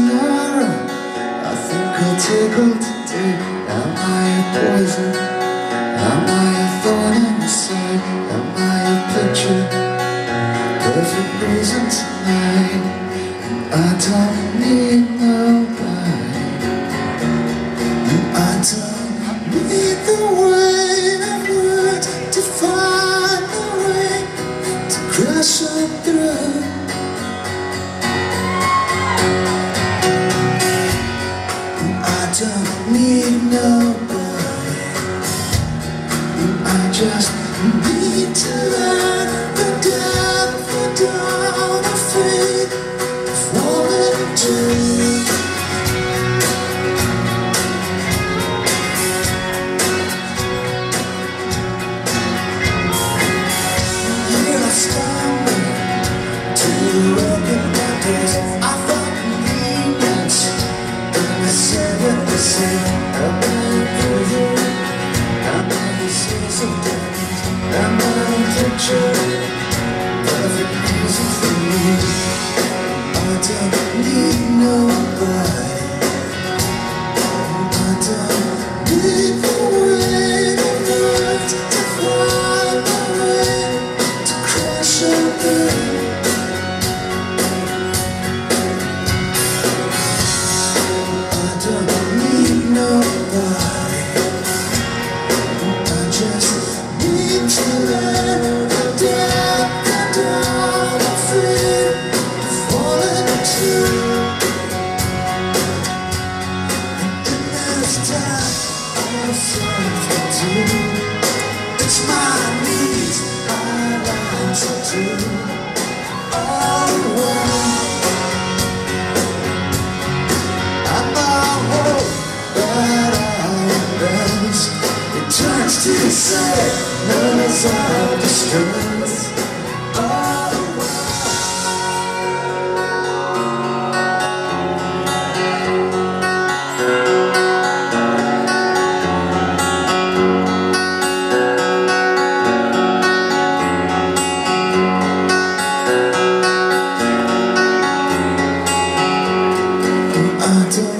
tomorrow. I think I'll take all today. Am I a poison? Am I a thorn in the side? Am I a picture? Perfect reason tonight. I don't need nobody. I don't need the weight of words to find a way to crash on through. I don't need nobody. I just need to learn the depth, the dawn of faith, falling into. I thought convenience, and I said it the same. Am I a prison? Am I a sense of damage? Am I a picture? Perfect reason for me. I don't need nobody. I don't need the weight of words to find my way to crash on through. Nobody. I just need to learn the depth and dawn of faith, falling into. And in this time of solitude, it's my needs I want to do. All around, I'm not hope that I embrace. It turns to sadness of distress. All I don't